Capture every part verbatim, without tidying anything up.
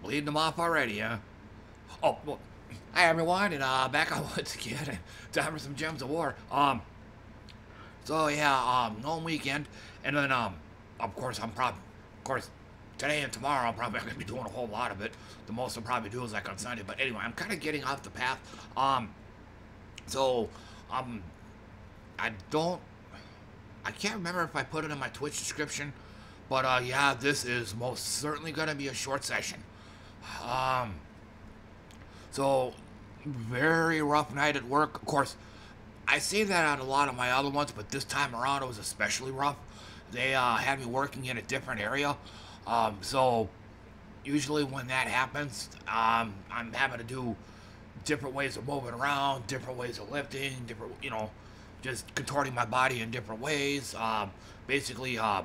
Bleeding them off already, huh? Oh, well, hi everyone, and uh, back on once again. Time for some Gems of War. Um, so yeah, um, long weekend, and then um, of course I'm probably, of course, today and tomorrow I'm probably not gonna be doing a whole lot of it. The most I'll probably do is like on Sunday. But anyway, I'm kind of getting off the path. Um, so um, I don't, I can't remember if I put it in my Twitch description, but uh, yeah, this is most certainly gonna be a short session. Um, so very rough night at work. Of course, I say that on a lot of my other ones, but this time around it was especially rough. They uh, had me working in a different area. Um, so usually when that happens, um, I'm having to do different ways of moving around, different ways of lifting, different, you know, just contorting my body in different ways. Um, basically, uh,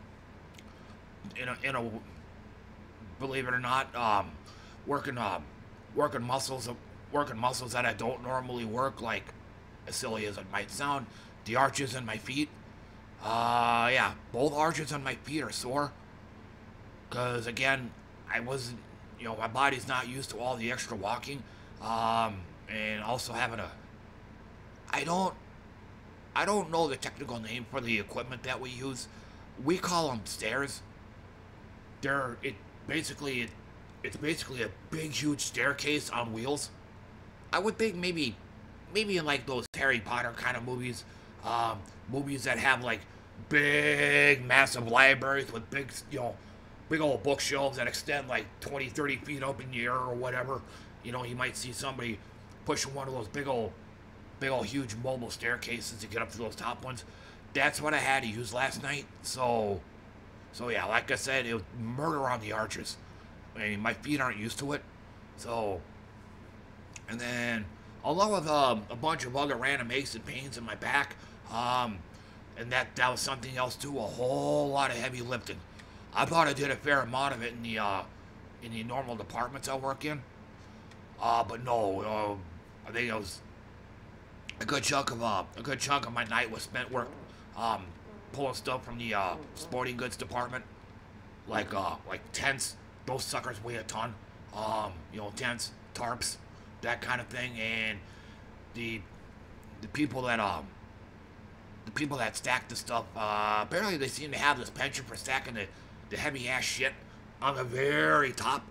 in a, in a, believe it or not, um, working, uh, working muscles, working muscles that I don't normally work, like, as silly as it might sound, the arches in my feet. Uh, yeah, both arches on my feet are sore. Because, again, I wasn't, you know, my body's not used to all the extra walking. Um, and also having a, I don't, I don't know the technical name for the equipment that we use. We call them stairs. They're, it, basically, it, it's basically a big, huge staircase on wheels. I would think maybe, maybe in like those Harry Potter kind of movies, um, movies that have like big, massive libraries with big, you know, big old bookshelves that extend like twenty, thirty feet up in the air or whatever. You know, you might see somebody pushing one of those big old, big old huge mobile staircases to get up to those top ones. That's what I had to use last night. So, so yeah, like I said, it was murder on the arches. I mean, my feet aren't used to it. So, and then along with um, a bunch of other random aches and pains in my back, um, and that, that was something else too, a whole lot of heavy lifting. I thought I did a fair amount of it in the uh, in the normal departments I work in, uh, but no, uh, I think it was a good chunk of uh, a good chunk of my night was spent work um, pulling stuff from the uh, sporting goods department, like uh, like tents. Those suckers weigh a ton. Um, you know, tents, tarps, that kind of thing, and the the people that um the people that stack the stuff. Uh, apparently, they seem to have this penchant for stacking the the heavy ass shit on the very top.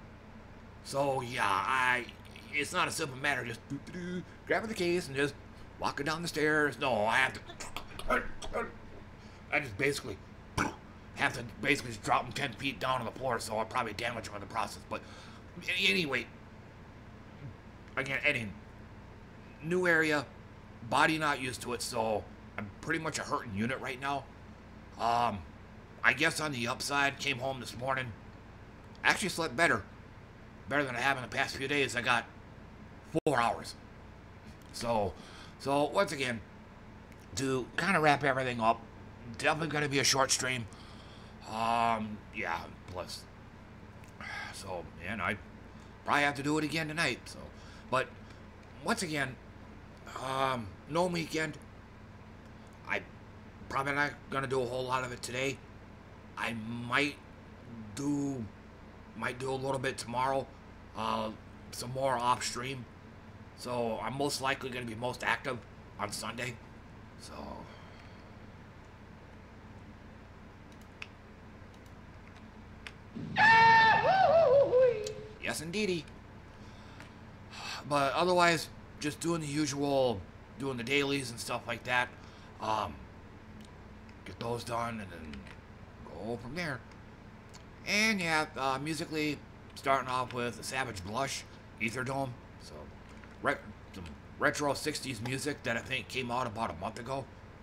So yeah, I it's not a simple matter just doo -doo -doo, grabbing the case and just walking down the stairs. No, I have to. I just basically have to basically just drop them ten feet down on the floor, so I'll probably damage them in the process. But anyway, again, any new area, body not used to it, so I'm pretty much a hurting unit right now. Um, I guess on the upside, came home this morning, actually slept better, better than I have in the past few days. I got four hours. So, so once again, to kind of wrap everything up, definitely going to be a short stream. Um, yeah, plus, so, man, I probably have to do it again tonight, so, but, once again, um, no weekend. I probably not gonna do a whole lot of it today. I might do, might do a little bit tomorrow, uh, some more off stream, so I'm most likely gonna be most active on Sunday, so... Yes, indeedy. But otherwise, just doing the usual, doing the dailies and stuff like that. Um, get those done and then go from there. And yeah, uh, musically, starting off with a Savage Blush, Ether Dome. So, re some retro sixties music that I think came out about a month ago.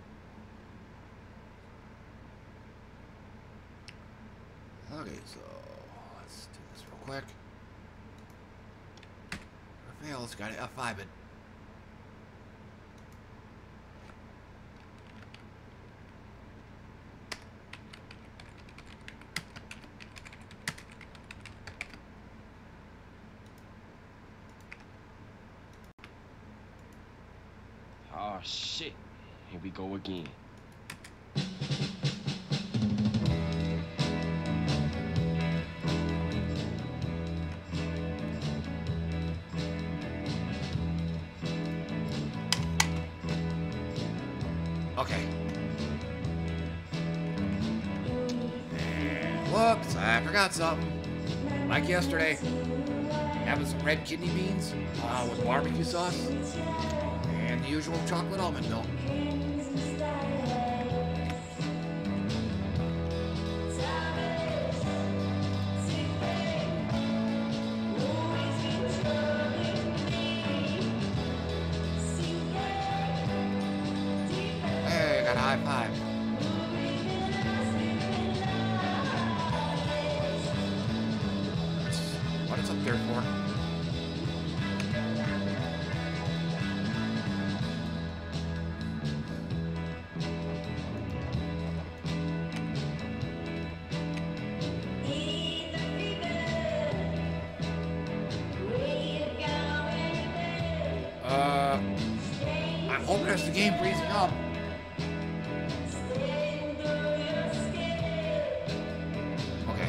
Okay, so let's do this real quick. Fails, got to F five it. Oh shit, here we go again. Okay. And whoops, I forgot something. Like yesterday, having some red kidney beans uh, with barbecue sauce and the usual chocolate almond milk. Hey, got a high five. What is up there for? Uh, I'm hoping it's the game freezing up. Okay.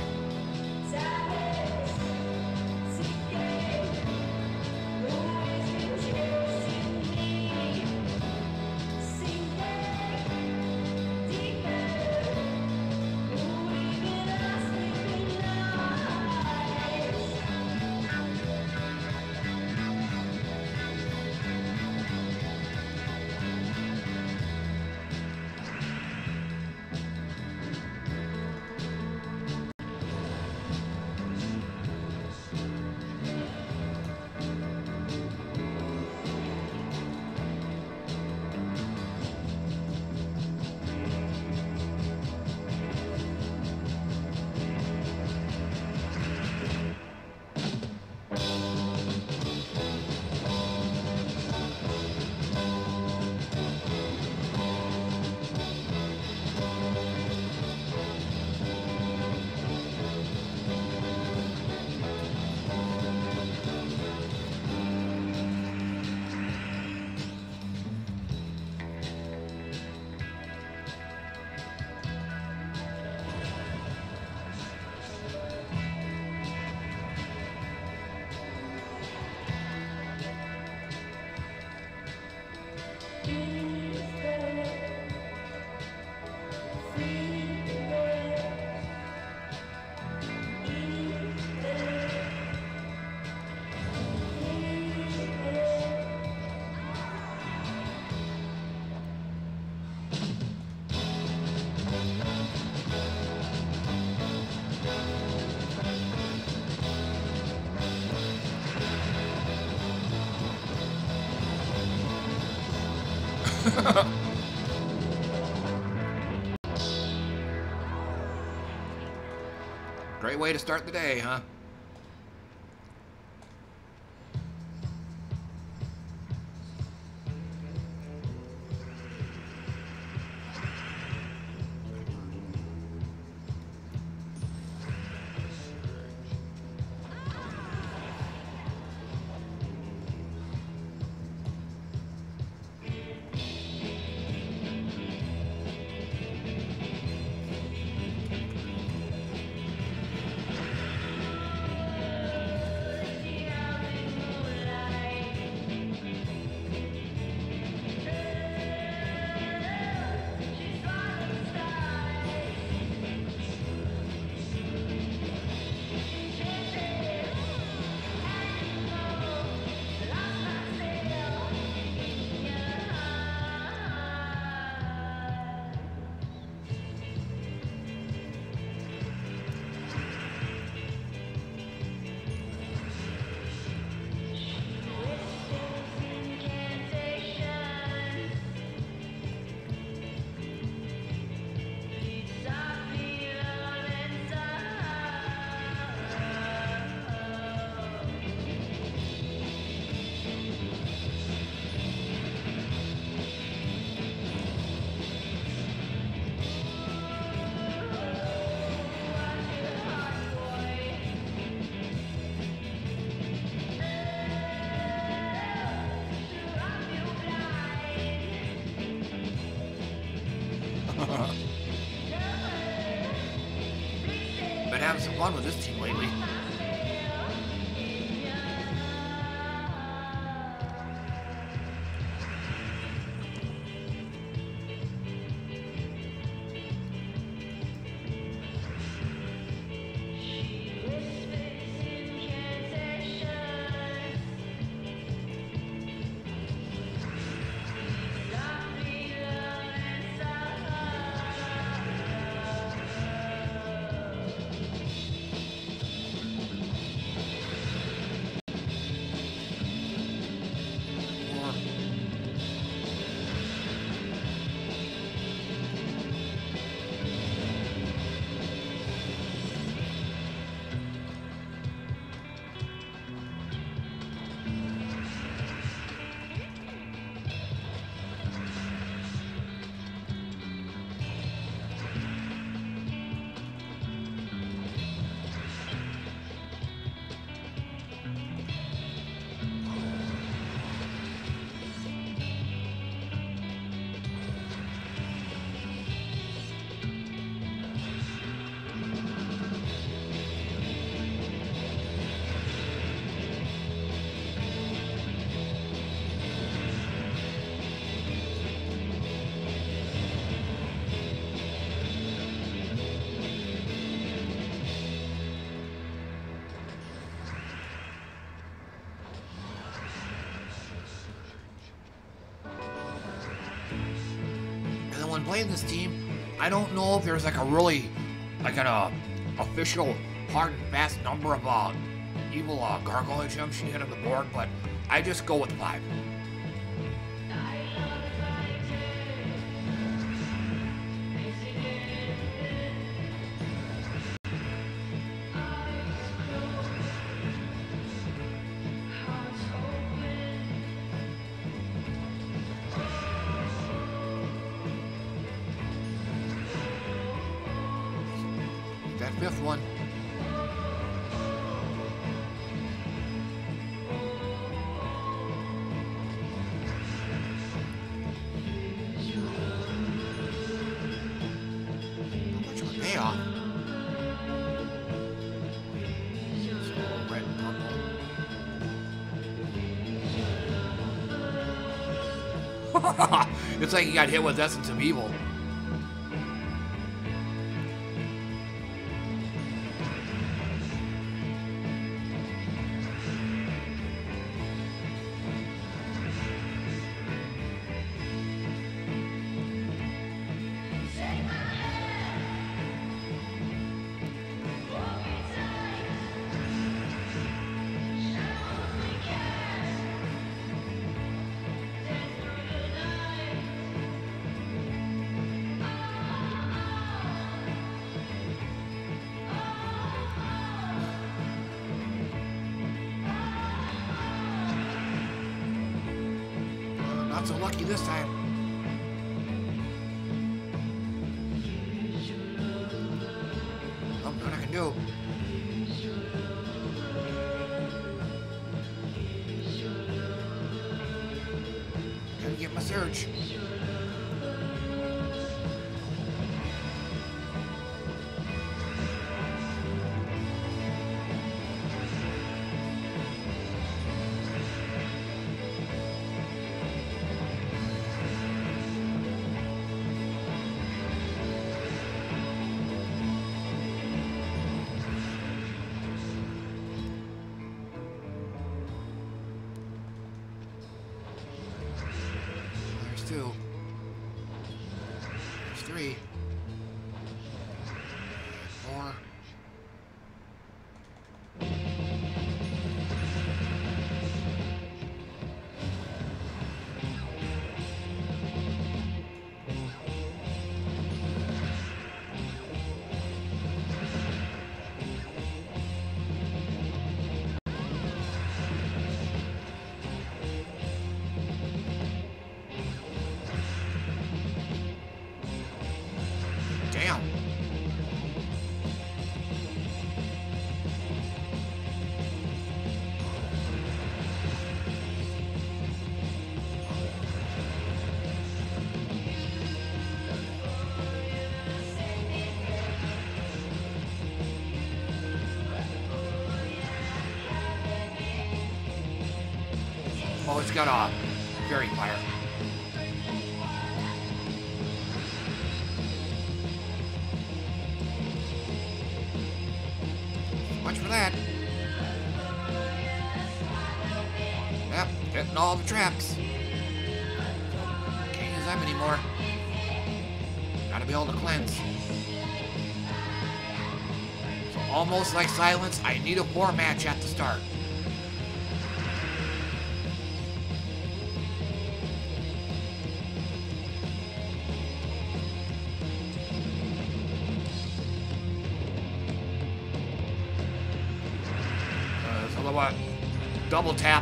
Great way to start the day, huh? Been having some fun with this team lately. playing this team, I don't know if there's like a really, like an uh, official hard and fast number of uh, evil uh, gargoyle gems she hit on the board, but I just go with five. That fifth one. It's like he got hit with Essence of Evil. Not so lucky this time. Oh, nothing I can do. Gotta get my surge. Two. There's three. Four. Damn. Oh, it's got a fairy fire. Much for that. Yep, hitting all the traps. Can't use them anymore. Gotta be able to cleanse. So almost like Silence, I need a four match at the start. What? Double tap.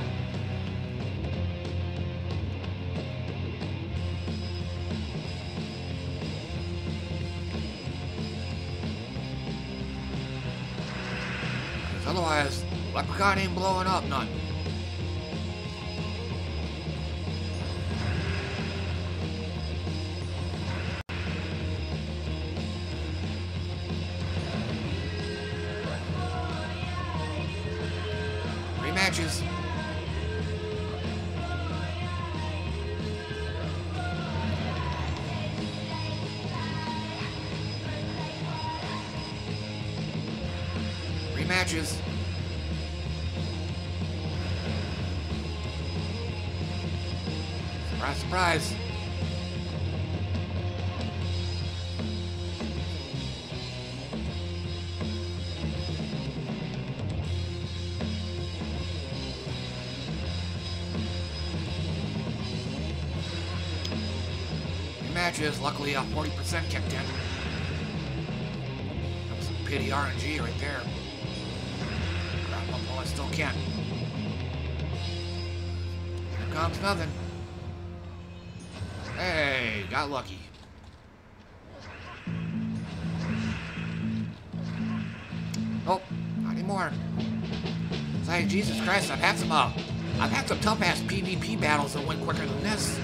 Because otherwise, Leprechaun ain't blowing up none. Matches. Rematches. Surprise, surprise. matches. Luckily, uh, forty percent kicked in. That was some pity R N G right there. Grab one while I still can. Here comes nothing. Hey, got lucky. Oh, not anymore. Say, Jesus Christ, I've had some, uh, I've had some tough-ass PvP battles that went quicker than this.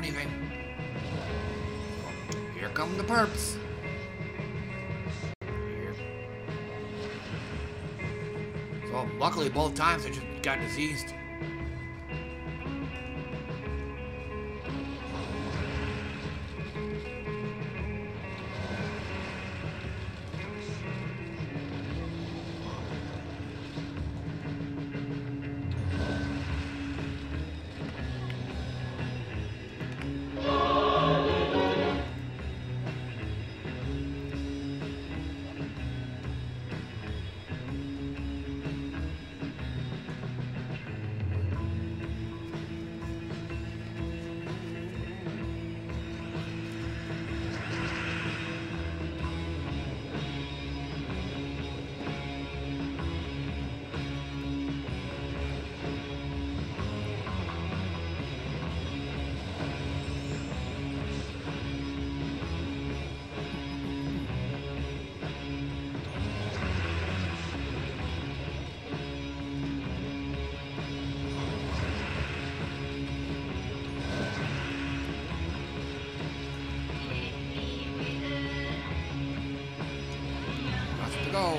anything. Here come the perps. Here. So luckily both times I just got diseased. Go.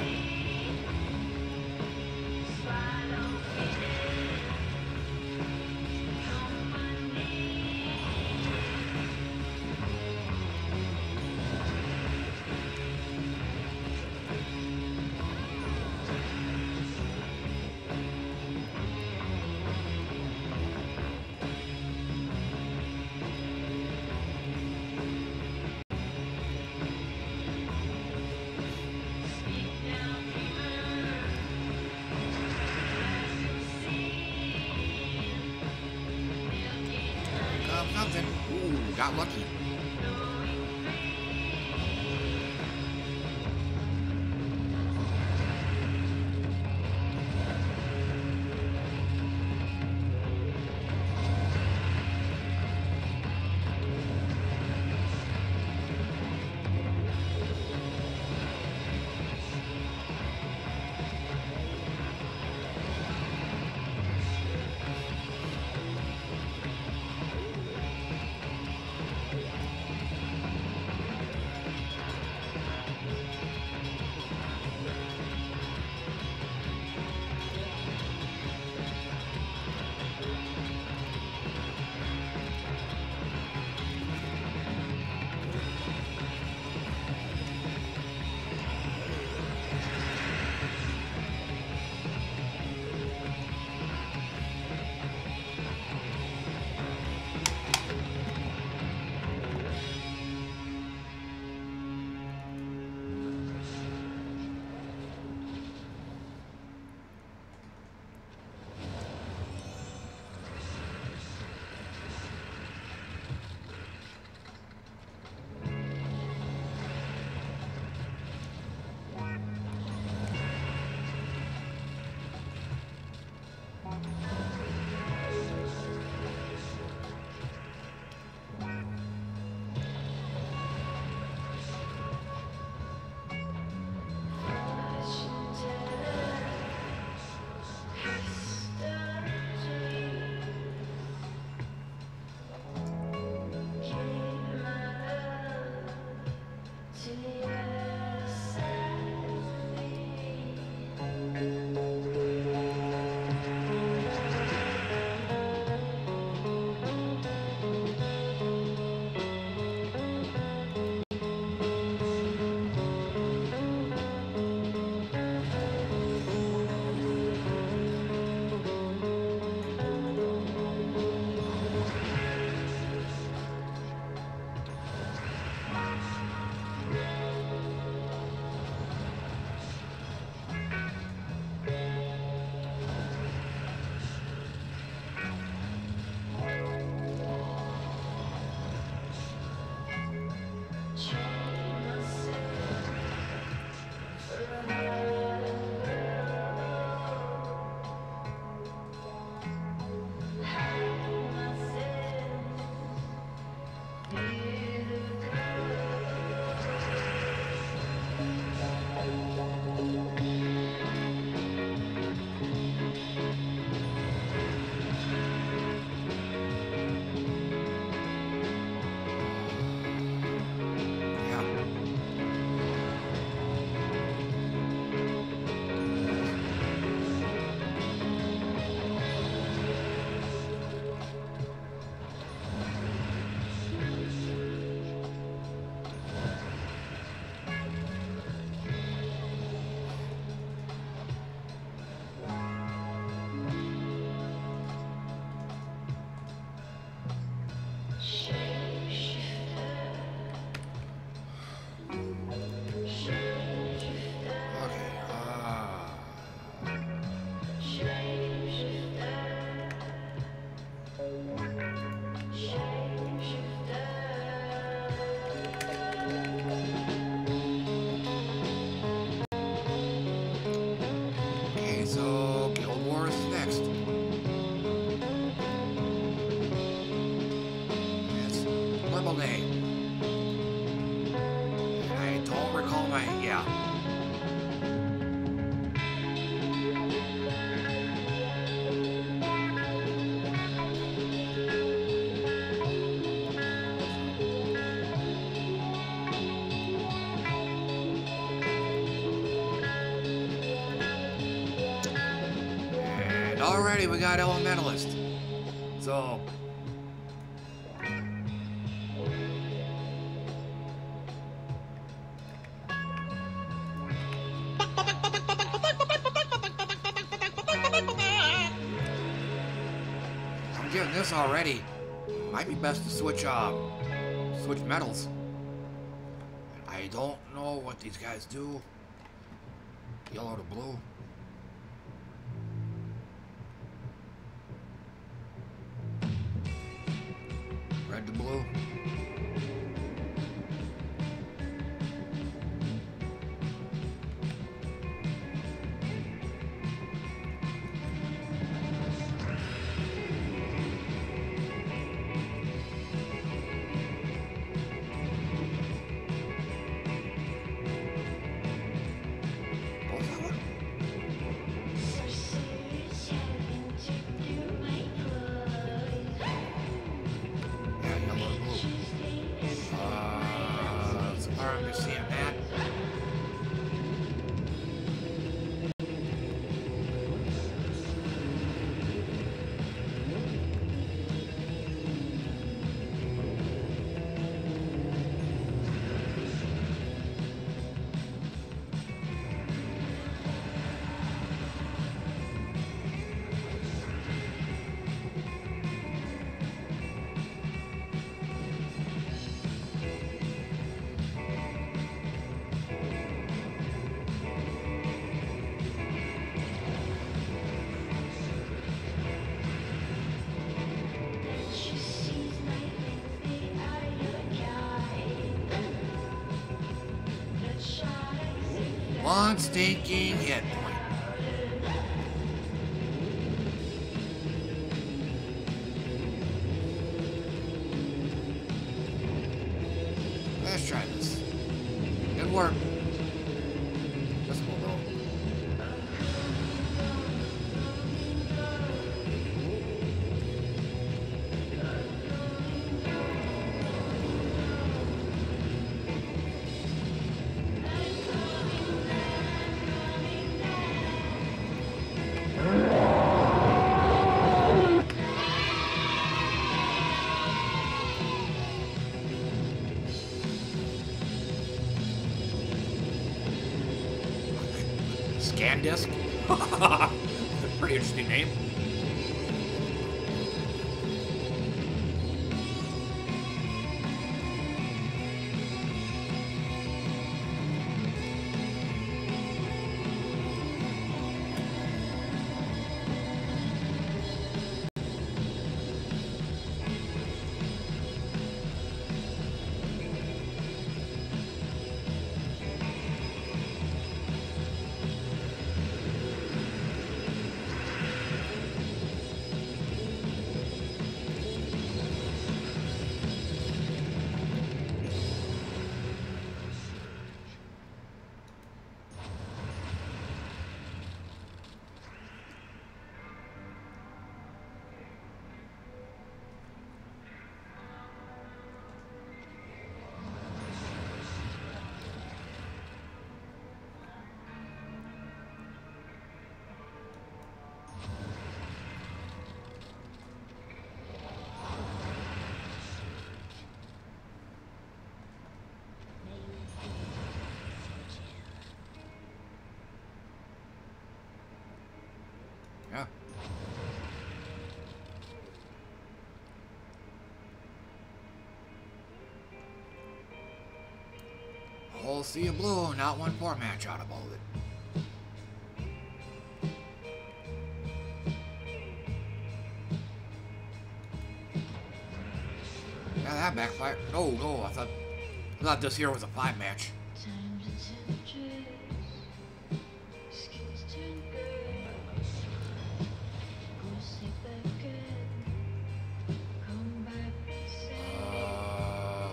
Nothing. Ooh, got lucky. all day. I don't recall my, yeah. And already we got Elementalist. So, I'm getting this already. Might be best to switch, uh, switch metals. I don't know what these guys do. Yellow to blue. Red to blue. What's that one? Yeah, yellow to blue. Uh, so far I'm just seeing that. One stinking hit point. Let's try this. Good work. This will go. Scandisk. Pretty interesting name. Yeah. Whole sea of blue, not one poor match out of all of it. Yeah, that backfired. No, no, I thought, I thought this here was a five match. Uh,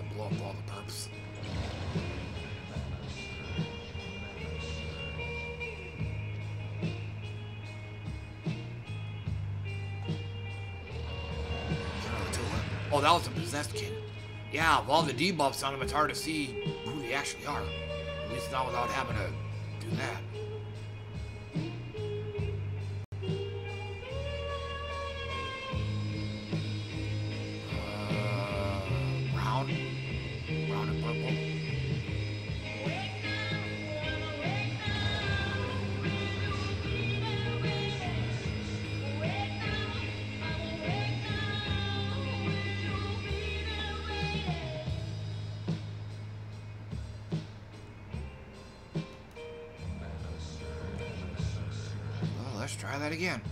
Oh, that was a possessed king. Yeah, with all the debuffs on them, it's hard to see who they actually are. At least not without having to do that. Uh, brown? Brown and purple? Let's try that again.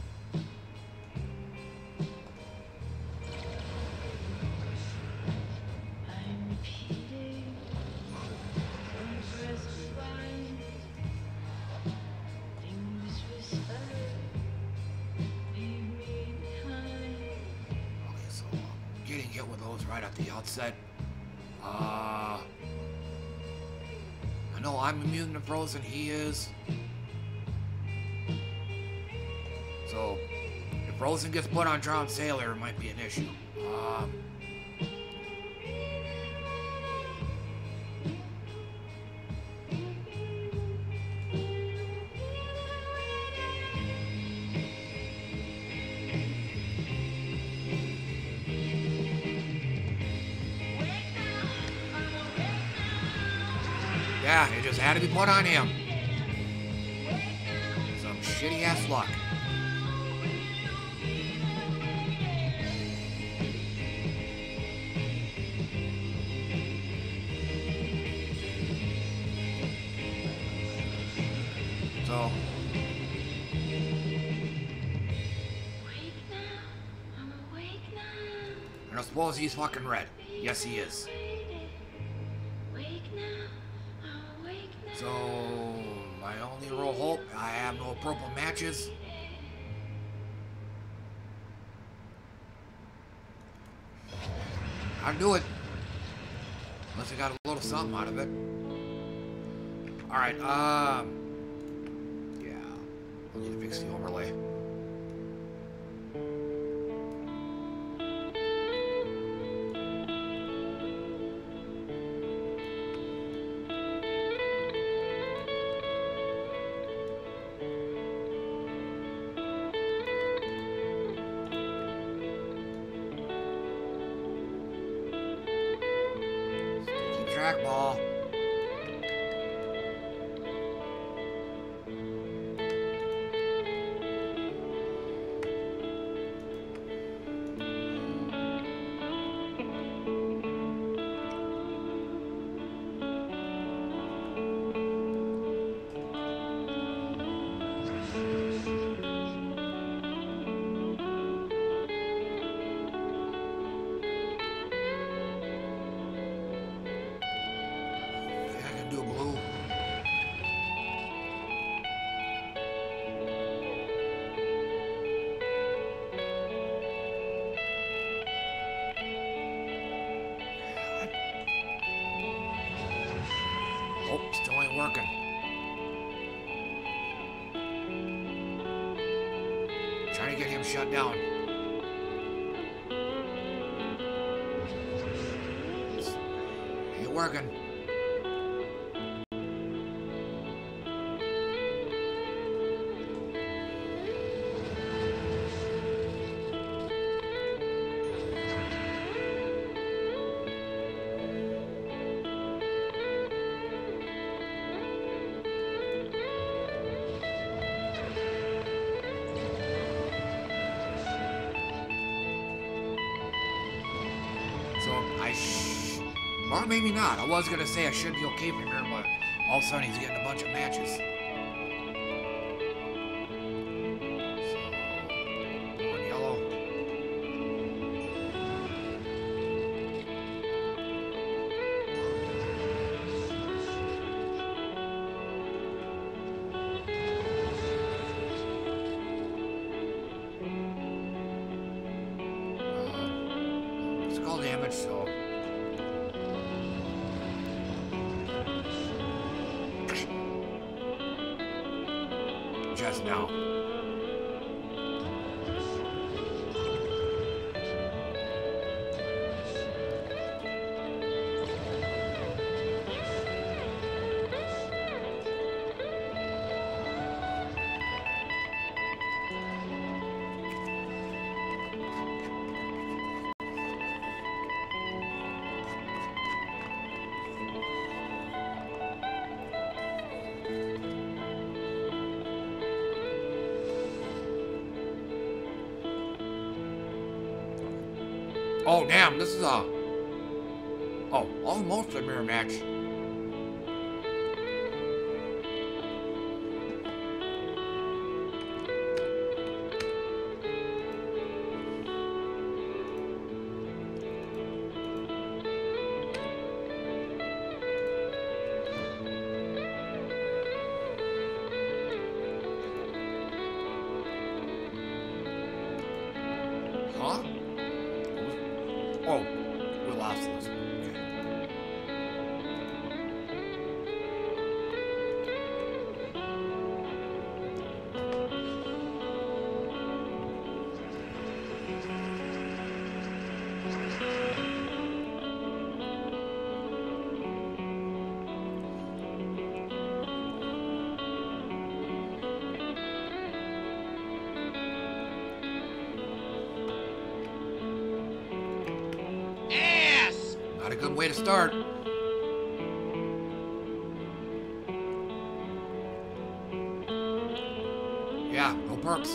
Okay, so I'm getting hit with those right at the outset. Uh, I know I'm immune to frozen, he is. So, if Frozen gets put on Drowned Sailor, it might be an issue. Um, yeah, it just had to be put on him. Some shitty ass luck. So, and I suppose he's fucking red. Yes, he is. So, my only real hope, I have no purple matches. I'll do it. Unless I got a little something out of it. Alright, um... yeah, I'll need to fix the overlay. Trackball. Shut down. Ain't working. Or maybe not. I was gonna say I should be okay for her, but all of a sudden he's getting a bunch of matches. So, one yellow. Uh, it's called damage, so. Just now. Oh, damn, this is a... Oh, almost a mirror match. Huh? Oh, we lost this one. Not a good way to start. Yeah, no perks.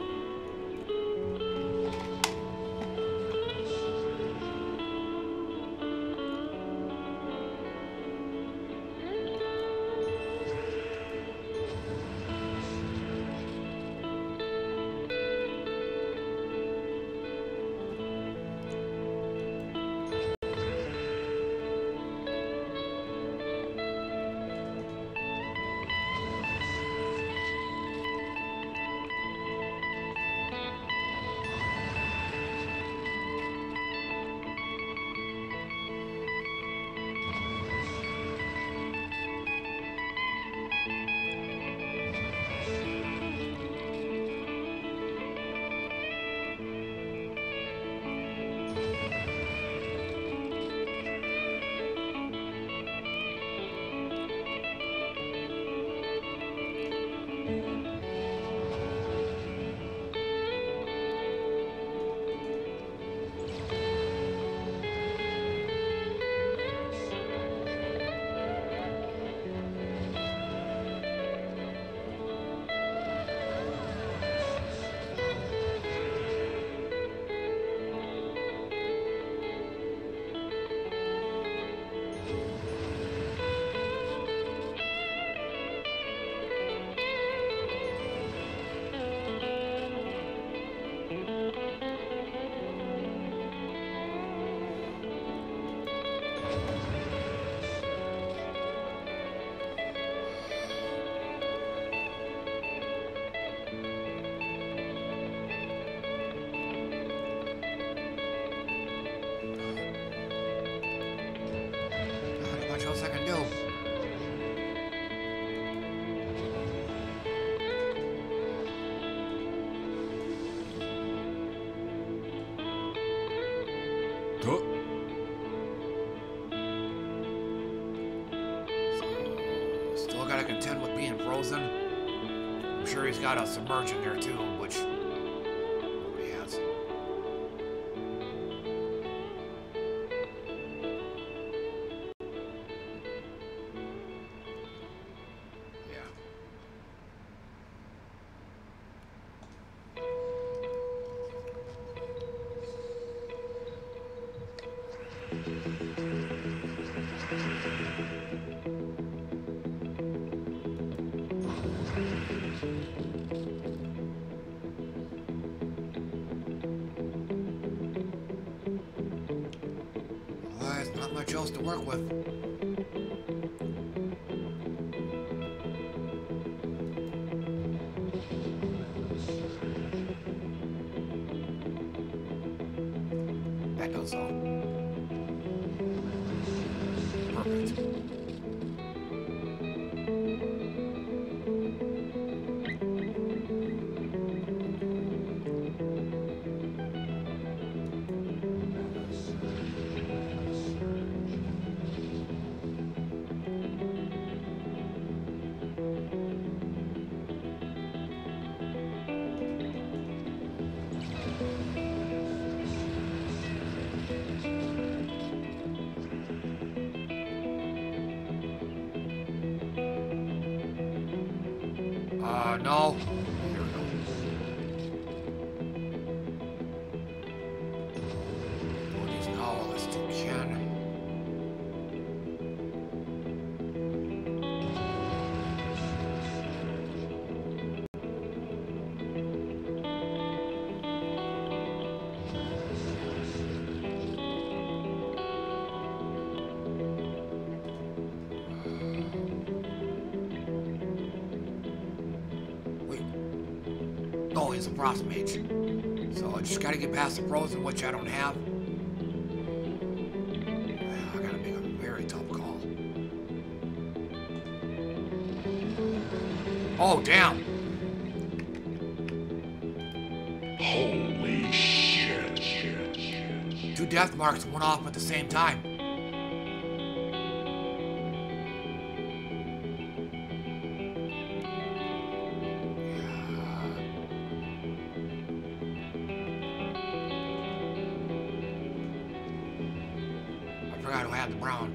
Not much else I can do. Still gotta contend with being frozen. I'm sure he's got a submerge in there too, which he has. Yeah. Well, there's not much else to work with. That does all. Perfect. Uh, no. Here we go. always a frost mage. So I just gotta get past the frozen, which I don't have. I gotta make a very tough call. Oh, damn! Holy shit. Two death marks went off at the same time. I forgot who had the brown.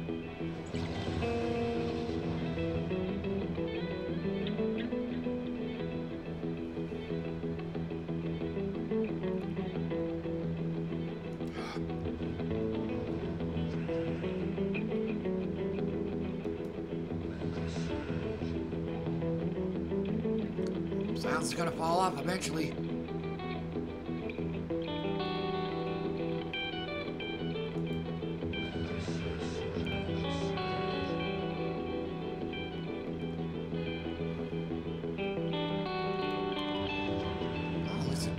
Silence is gonna fall off eventually. Oh, listen.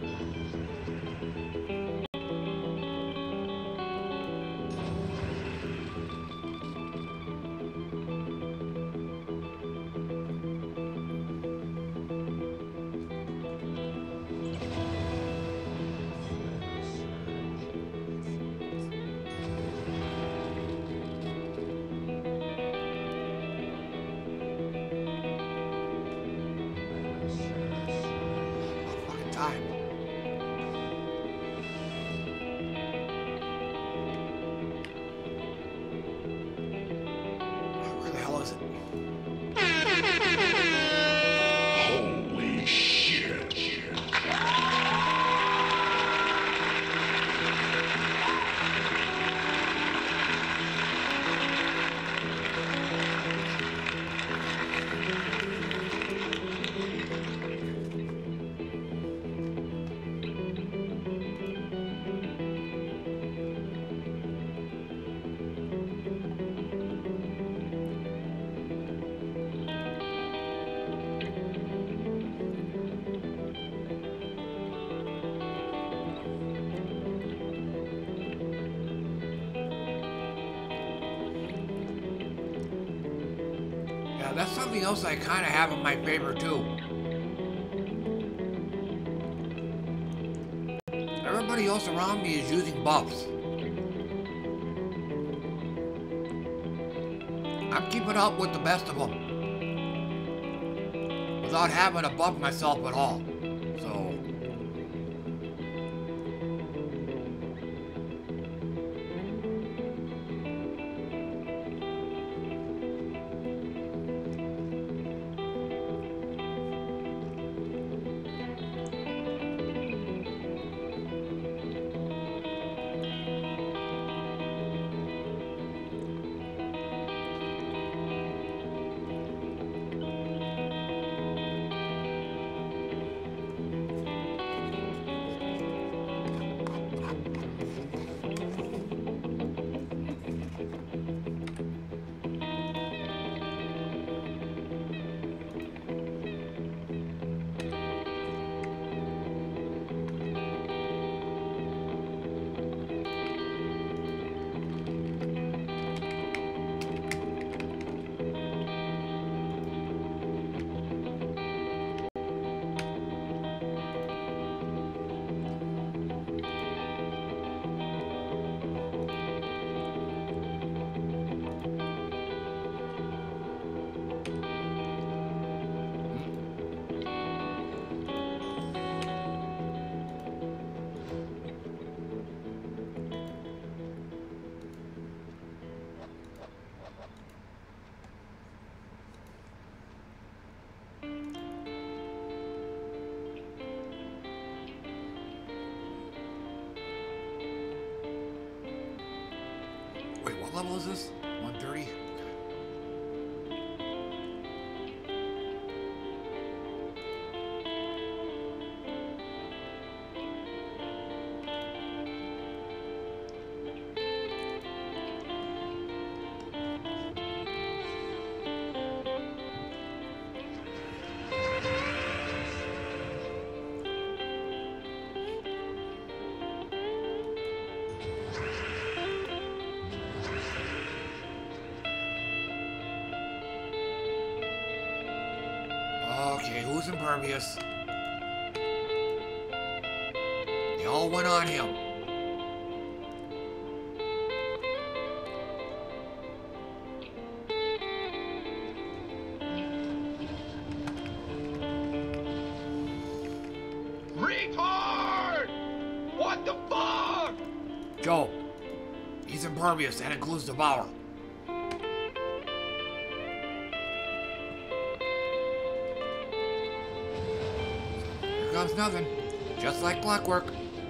Fucking time. Where the hell is it? Holy shit. Yeah, that's something else I kind of have in my favor too. Everybody else around me is using buffs. I'm keeping up with the best of them without having to buff myself at all. So wait, what level is this? one thirty? Okay, who's impervious? They all went on him. Retard! What the fuck? Joe, he's impervious. That includes Devour. Here comes nothing. Just like clockwork.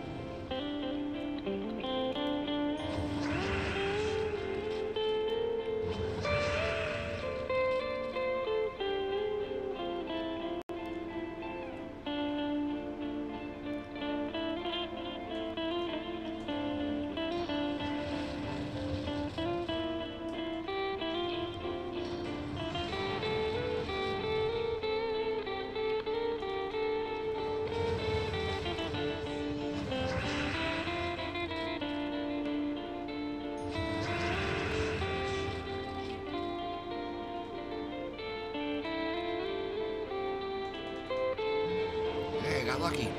Got lucky.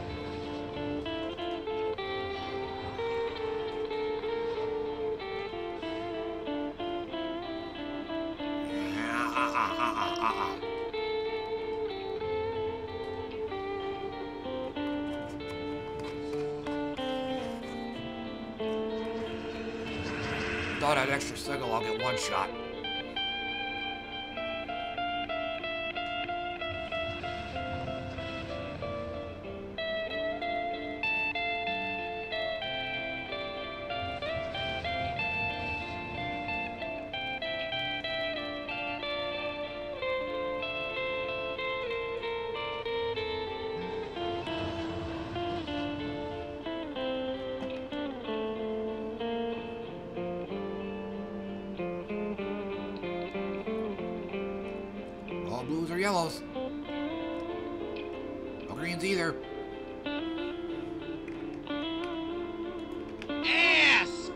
Yeah, ah, ah, ah, ah, ah, ah. Thought I'd extra sigil, I'll get one shot. Blues or yellows. No greens either. Ass!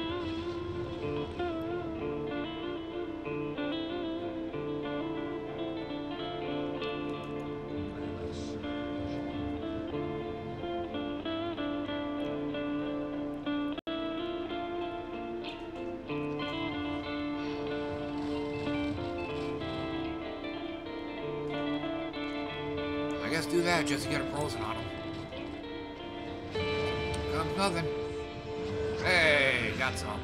I guess do that just to get a frozen on him. Comes nothing. Hey, got some.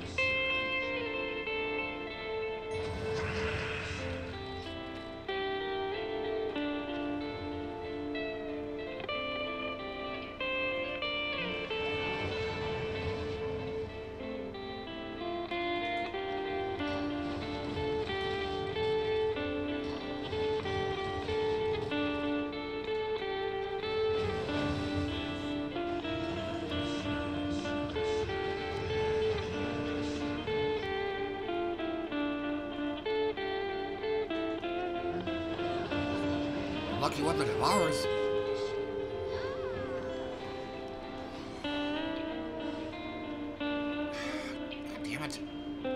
Lucky weapon of ours. God damn it.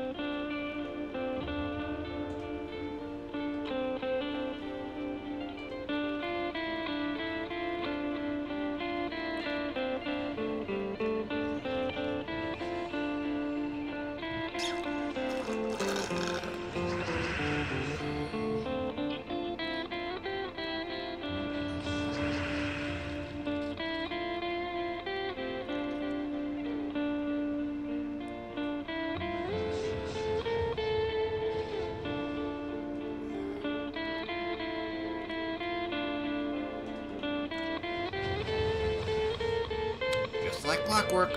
Like clockwork.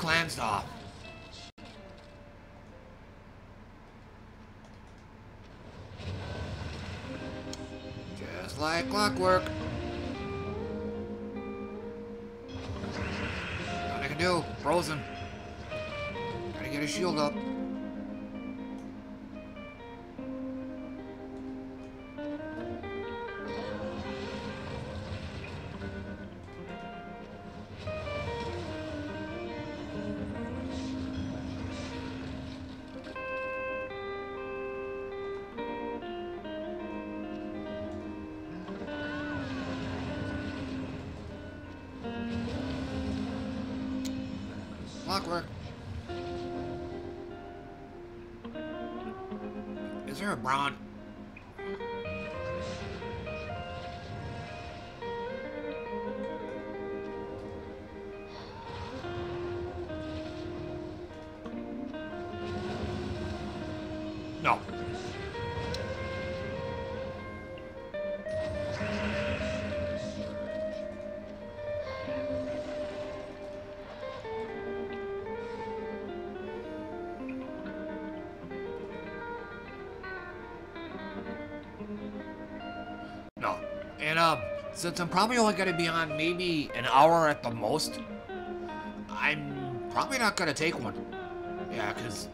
cleansed off. Just like clockwork. What I can do? Frozen. Gotta get his shield up. Clockwork. Is there a brown? No. No. And, um, since I'm probably only going to be on maybe an hour at the most, I'm probably not going to take one. Yeah, because...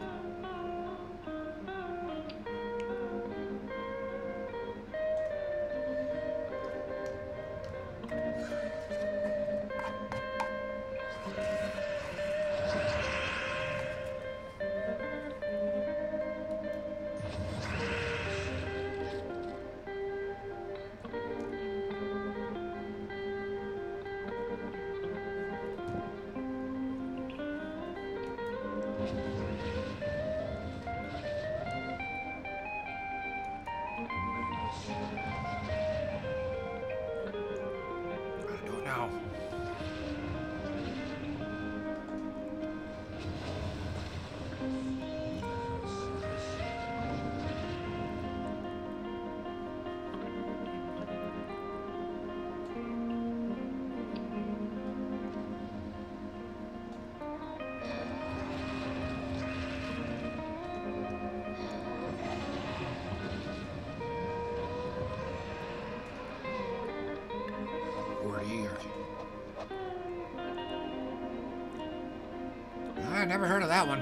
I never heard of that one.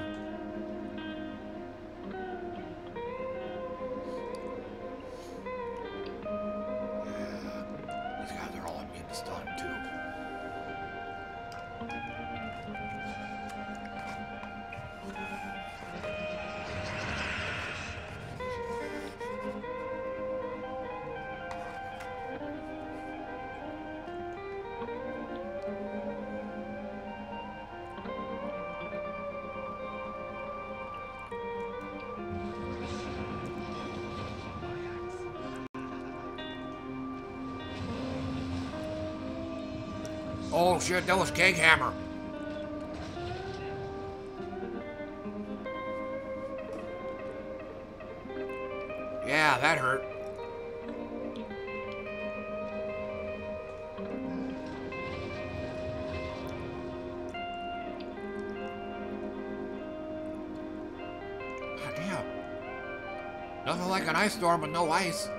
Yeah, these guys are all immune to stun too. Oh shit, that was Keghammer. Yeah, that hurt. God damn. Nothing like an ice storm with no ice.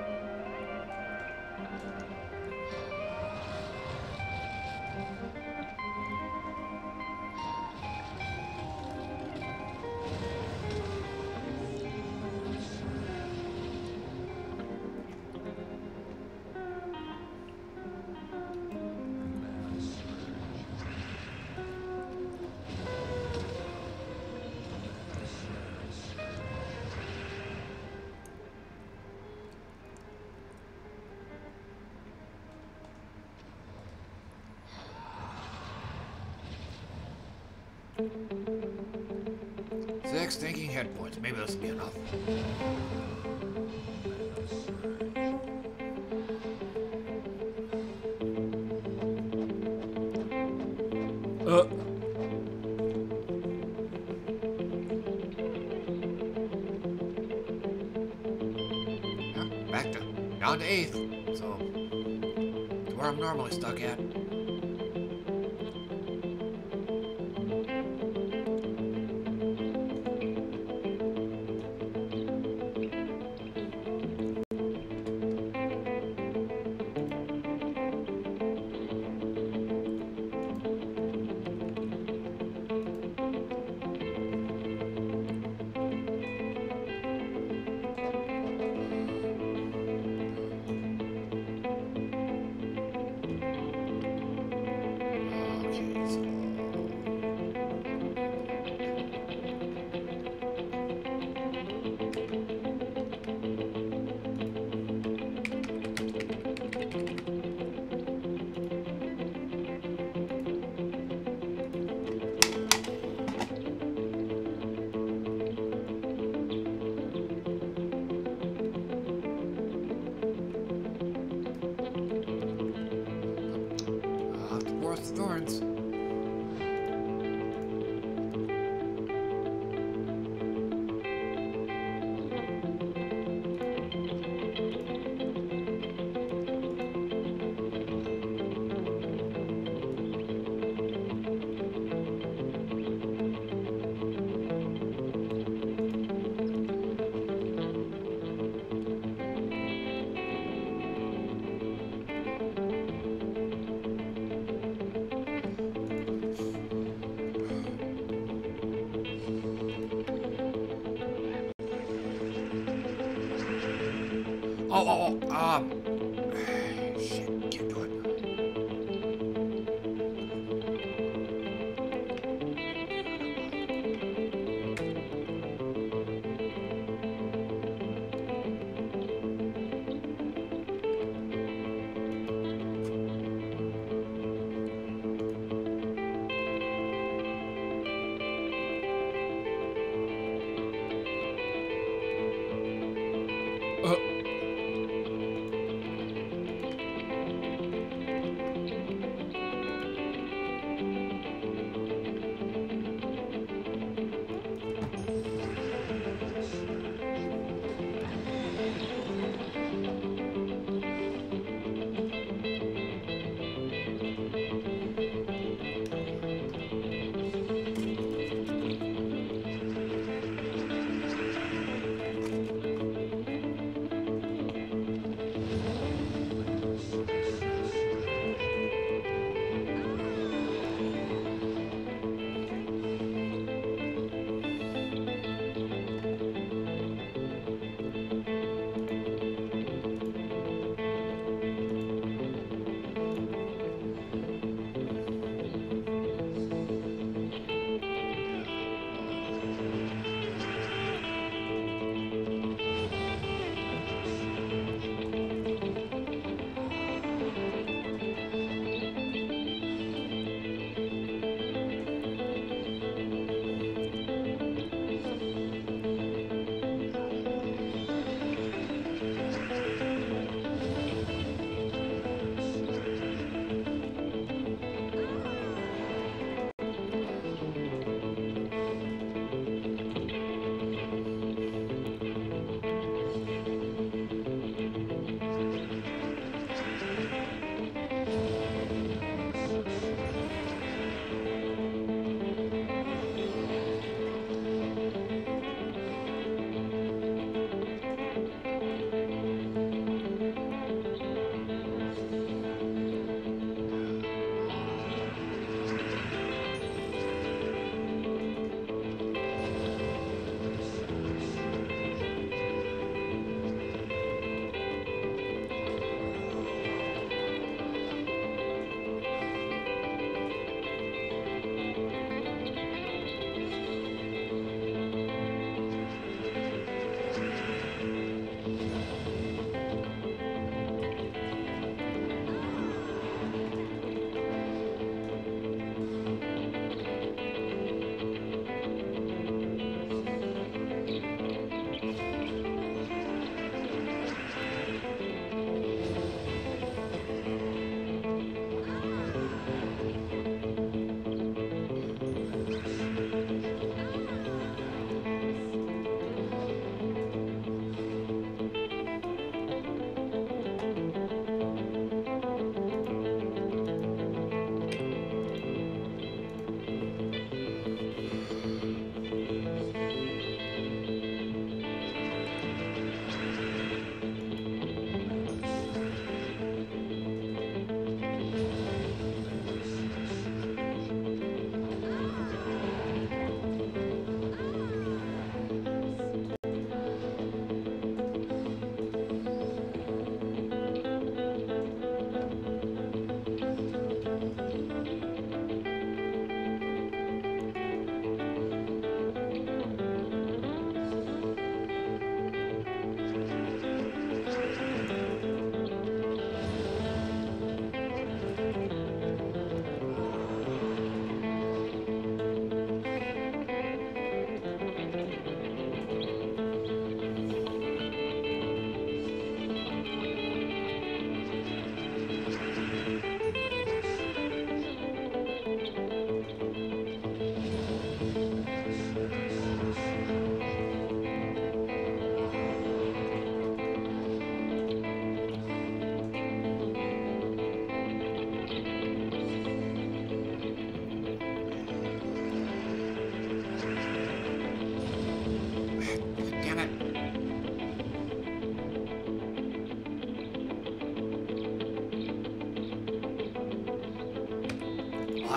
Six thinking hit points. Maybe this will be enough. Uh. Yeah, back to down to eighth. So to where I'm normally stuck at. across the thorns. Oh, oh, oh, um. Shit, can't do it. Uh.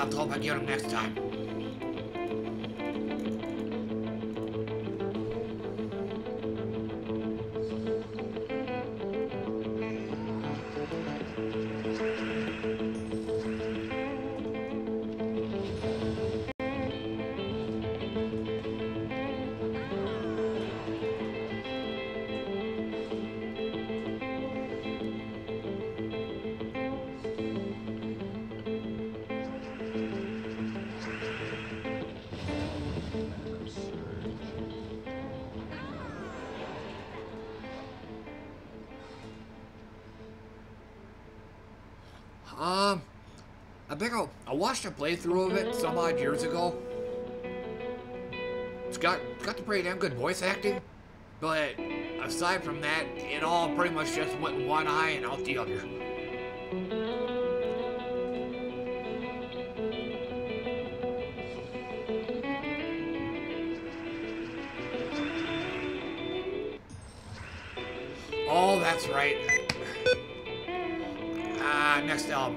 I'll have to hope I get them next time. Um, I think I'll, I watched a playthrough of it some odd years ago. It's got got the pretty damn good voice acting, but aside from that, it all pretty much just went in one eye and out the other. Oh, that's right. Uh, next album.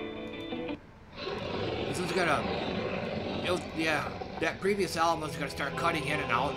This is gonna, it'll, yeah, that previous album was gonna start cutting in and out.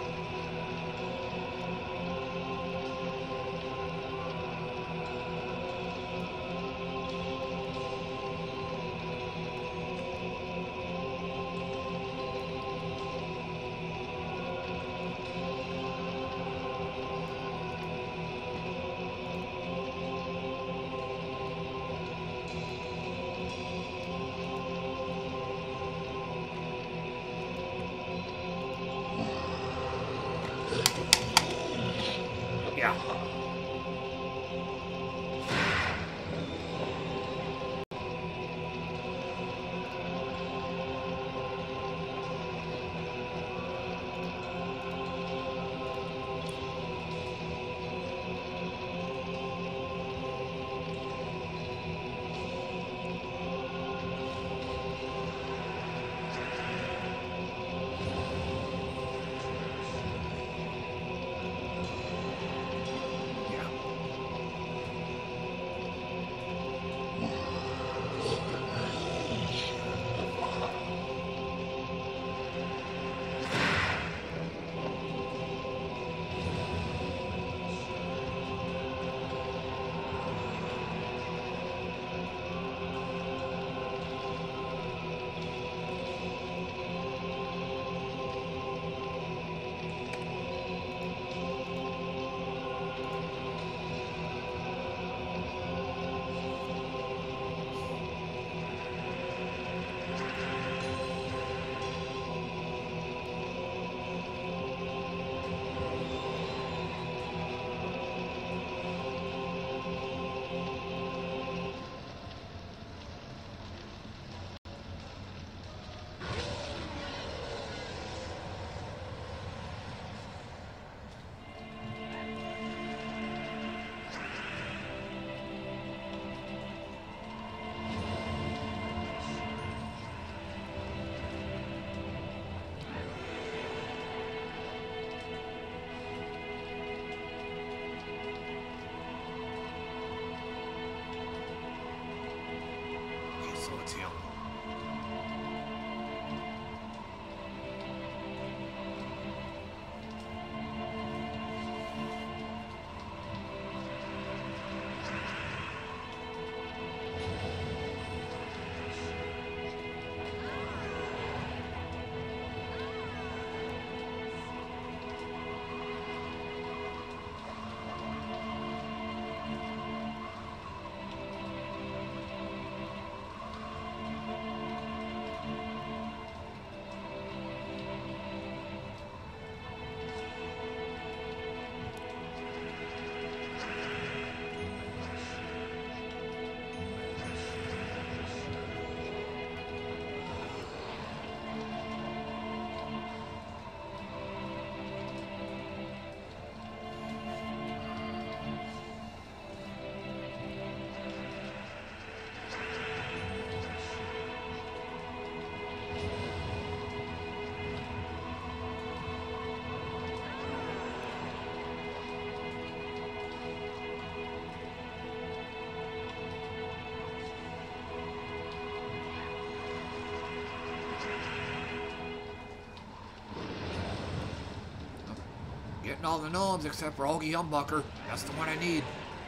Yeah. fighting all the gnomes except for Ogie Humbucker. That's the one I need.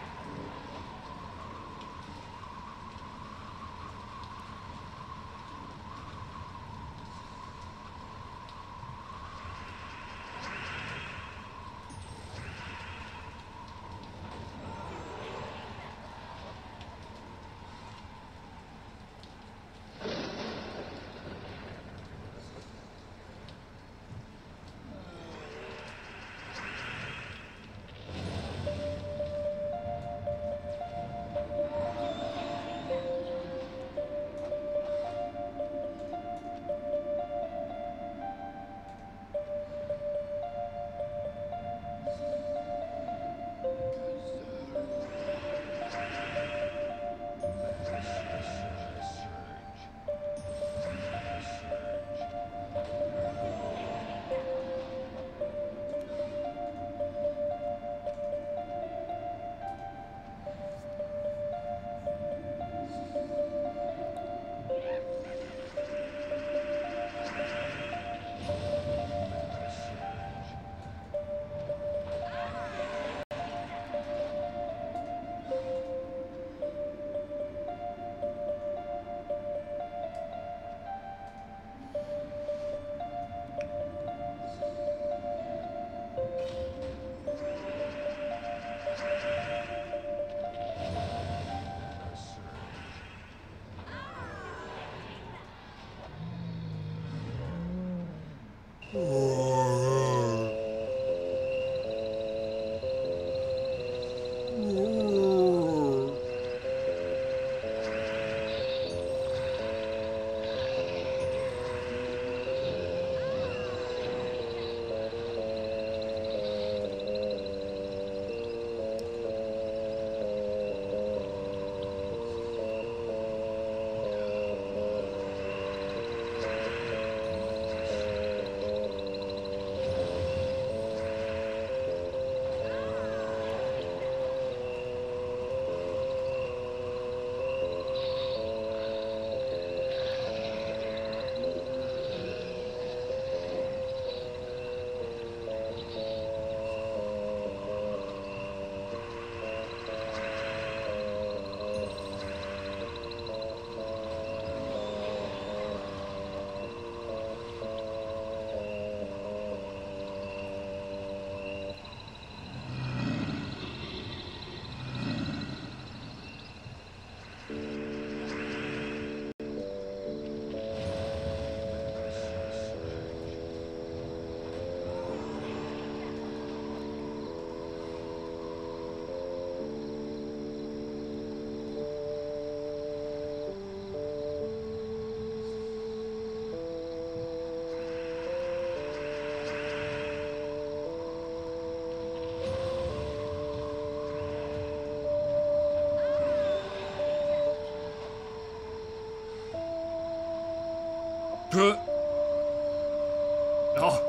No.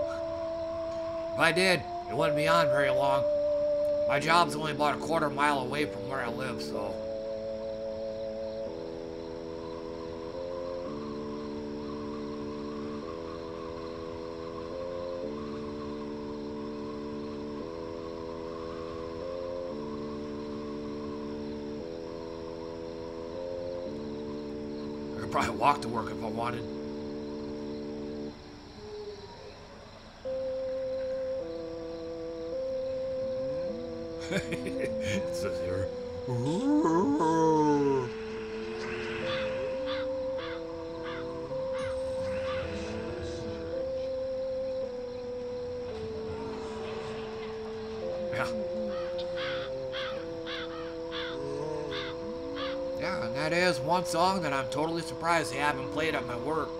If I did, it wouldn't be on very long. My job's only about a quarter mile away from where I live, so... I could probably walk to work if I wanted. It says here. Yeah. Yeah, and that is one song that I'm totally surprised they haven't played at my work.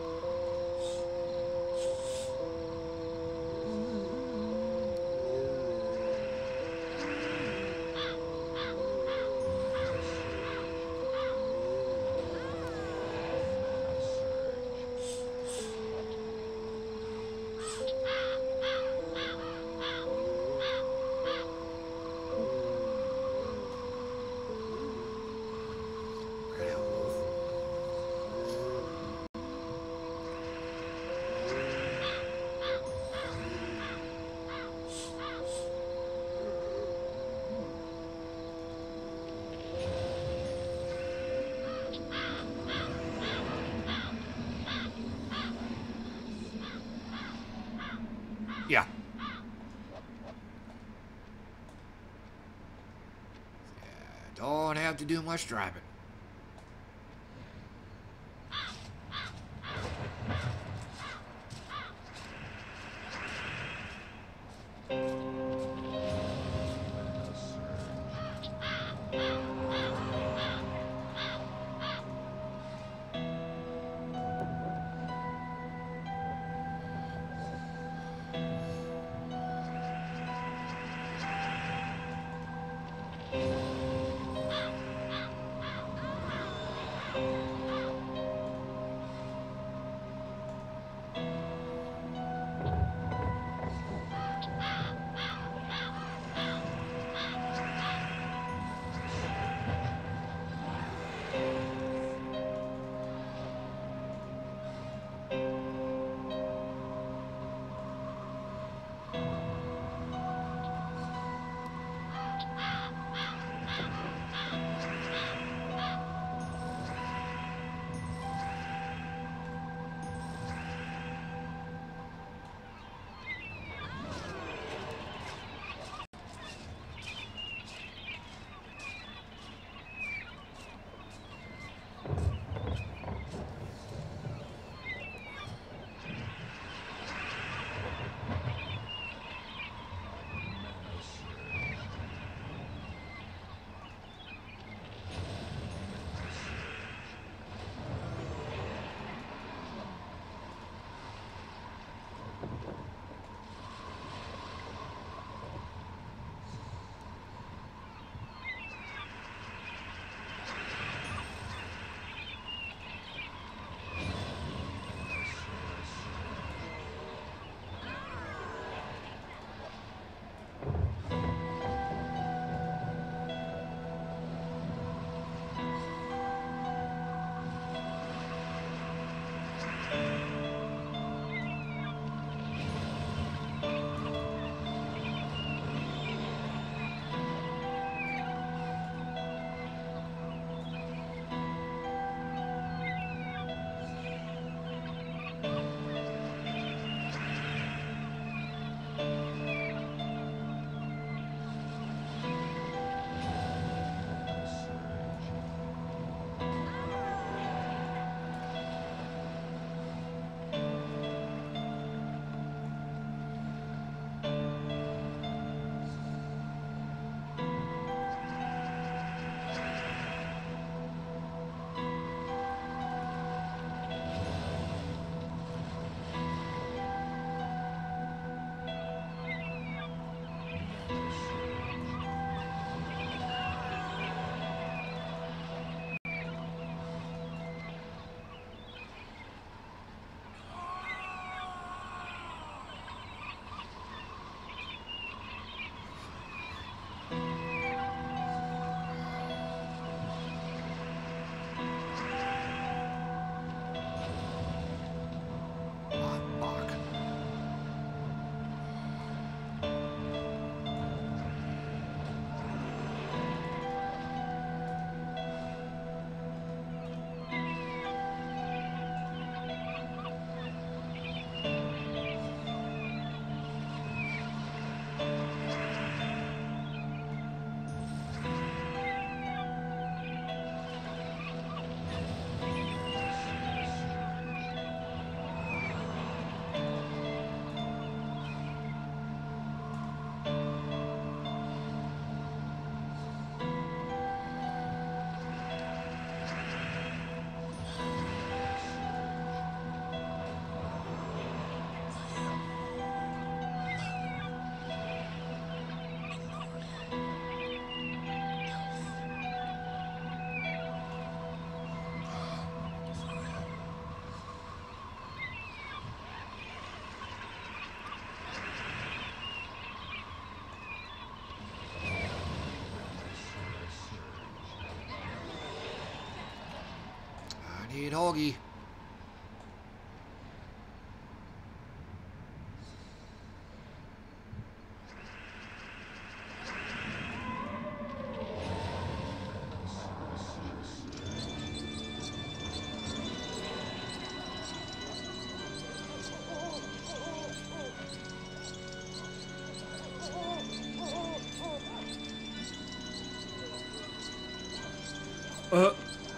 Don't have to do much driving. Need Augie. Uh.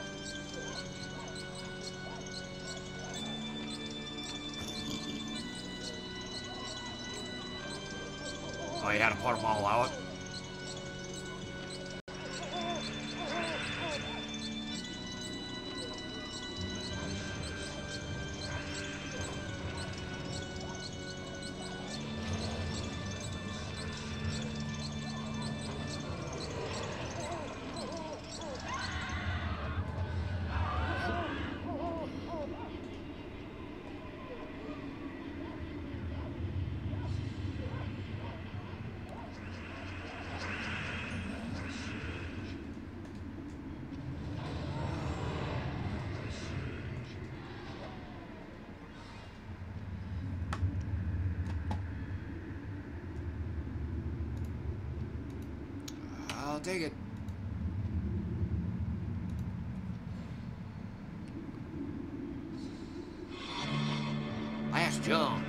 Oh, you had to put them all out? I'll take it. Last jump.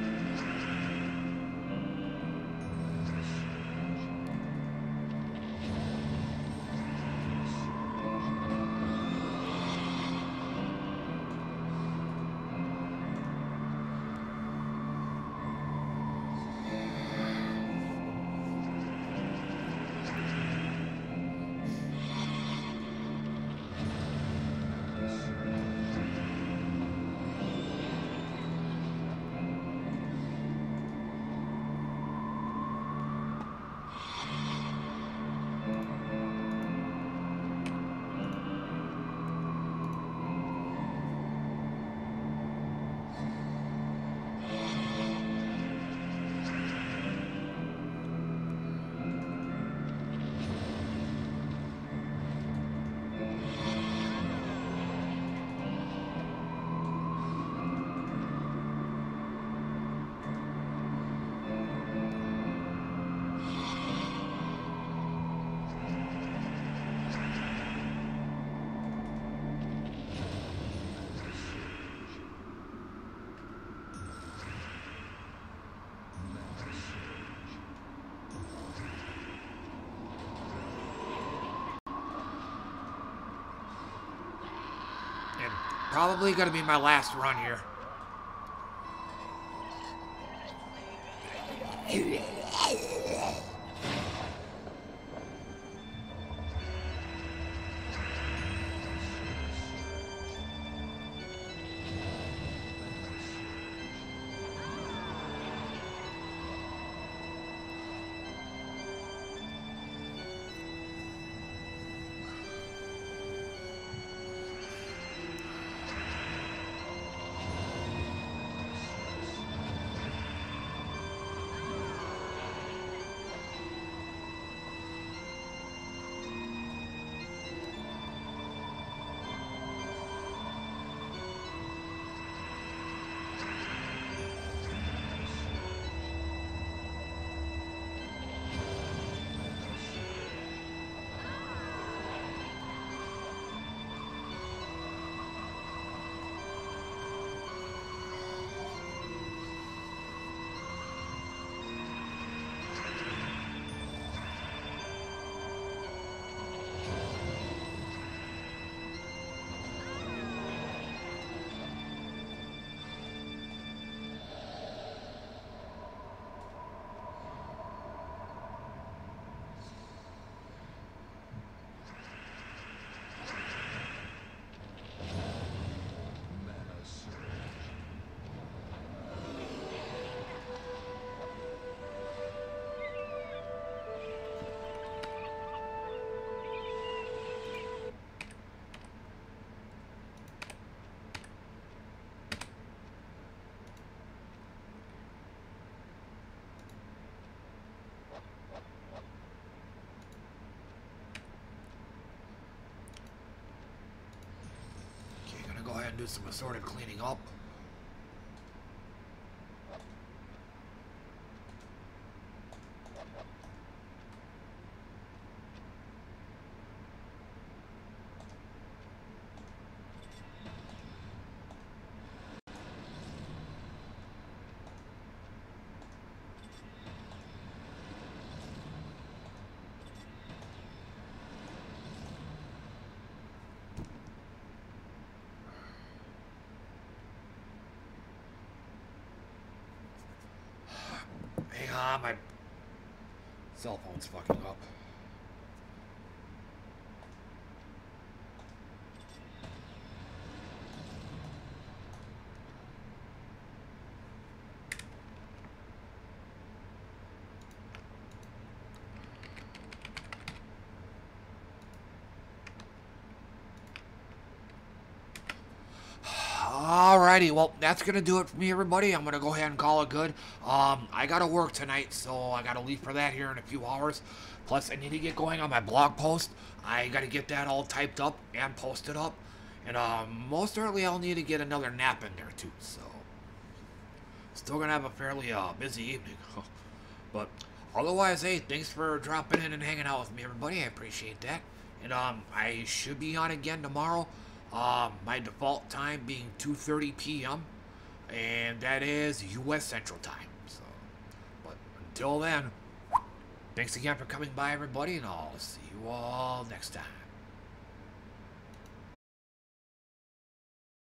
Probably gonna be my last run here. Go ahead and do some assorted cleaning up. Ah, my cell phone's fucking up. Alrighty, well, that's gonna do it for me, everybody. I'm gonna go ahead and call it good. Um, I gotta work tonight, so I gotta leave for that here in a few hours. Plus, I need to get going on my blog post. I gotta get that all typed up and posted up. And, um, most certainly I'll need to get another nap in there, too, so. Still gonna have a fairly, uh, busy evening. But, otherwise, hey, thanks for dropping in and hanging out with me, everybody. I appreciate that. And, um, I should be on again tomorrow. Um, my default time being two thirty p m and that is U S Central Time. So, but until then, thanks again for coming by, everybody, and I'll see you all next time.